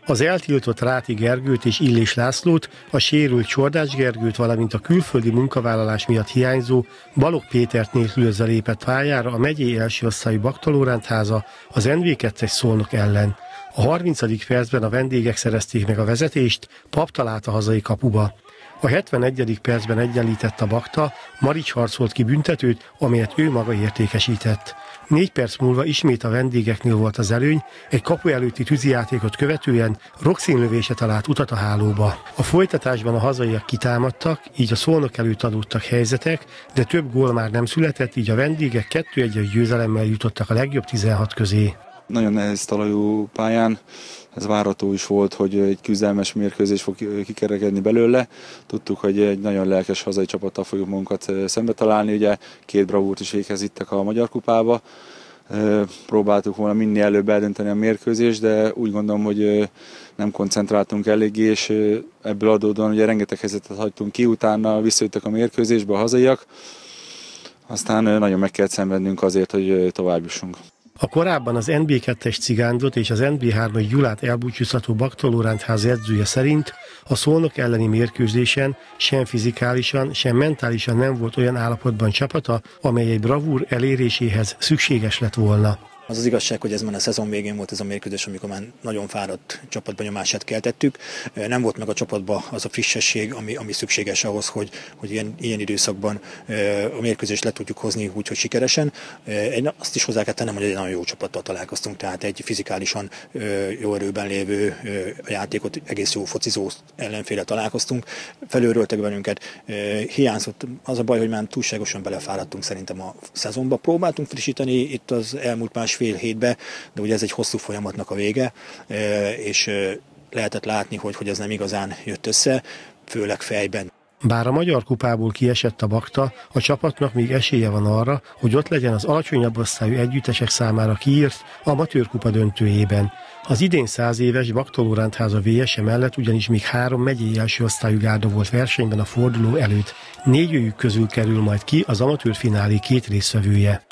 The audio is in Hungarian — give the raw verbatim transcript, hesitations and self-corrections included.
Az eltiltott Ráti Gergőt és Illés Lászlót, a sérült Csordács Gergőt, valamint a külföldi munkavállalás miatt hiányzó Balogh Pétert nélkülözve lépett pályára a megyei első osztályú Bakta Lóránt háza az en vé kettes Szolnok ellen. A harmincadik percben a vendégek szerezték meg a vezetést, Pap talált a hazai kapuba. A hetvenegyedik percben egyenlített a Bakta, Marics harcolt ki büntetőt, amelyet ő maga értékesített. Négy perc múlva ismét a vendégeknél volt az előny, egy kapu előtti tűzijátékot követően Roxin lövése talált utat a hálóba. A folytatásban a hazaiak kitámadtak, így a Szolnok előtt adódtak helyzetek, de több gól már nem született, így a vendégek kettő egyes győzelemmel jutottak a legjobb tizenhat közé. Nagyon nehéz talajú pályán, ez várható is volt, hogy egy küzdelmes mérkőzés fog kikerekedni belőle. Tudtuk, hogy egy nagyon lelkes hazai csapattal fogjuk magunkat szembe találni, ugye két bravúrt is véghez vittek a Magyar Kupába. Próbáltuk volna minél előbb eldönteni a mérkőzést, de úgy gondolom, hogy nem koncentráltunk eléggé, és ebből adódóan ugye rengeteg helyzetet hagytunk ki, utána visszajöttek a mérkőzésbe a hazaiak. Aztán nagyon meg kellett szenvednünk azért, hogy tovább jussunk. A korábban az en bé kettes Cigándot és az en bé hármas Gyulát elbúcsúztató Bakta Lóránt ház edzője szerint a Szolnok elleni mérkőzésen sem fizikálisan, sem mentálisan nem volt olyan állapotban csapata, amely egy bravúr eléréséhez szükséges lett volna. Az az igazság, hogy ez már a szezon végén volt ez a mérkőzés, amikor már nagyon fáradt csapatbenyomását keltettük. Nem volt meg a csapatban az a frissesség, ami, ami szükséges ahhoz, hogy, hogy ilyen, ilyen időszakban a mérkőzést le tudjuk hozni úgy, hogy sikeresen. Én azt is hozzá kell tennem, hogy egy nagyon jó csapattal találkoztunk, tehát egy fizikálisan jó erőben lévő a játékot egész jó focizó ellenféle találkoztunk. Felőröltek bennünket. Hiányzott az a baj, hogy már túlságosan belefáradtunk szerintem a szezonba. Próbáltunk frissíteni itt az elmúlt másfél fél hétbe, de ugye ez egy hosszú folyamatnak a vége, és lehetett látni, hogy, hogy ez nem igazán jött össze, főleg fejben. Bár a Magyar Kupából kiesett a Bakta, a csapatnak még esélye van arra, hogy ott legyen az alacsonyabb osztályú együttesek számára kiírt amatőr kupa döntőjében. Az idén száz éves Bakta Lóránt háza vé es e mellett ugyanis még három megyei első osztályú gárda volt versenyben a forduló előtt. Négyőjük közül kerül majd ki az amatőr finálé két résztvevője.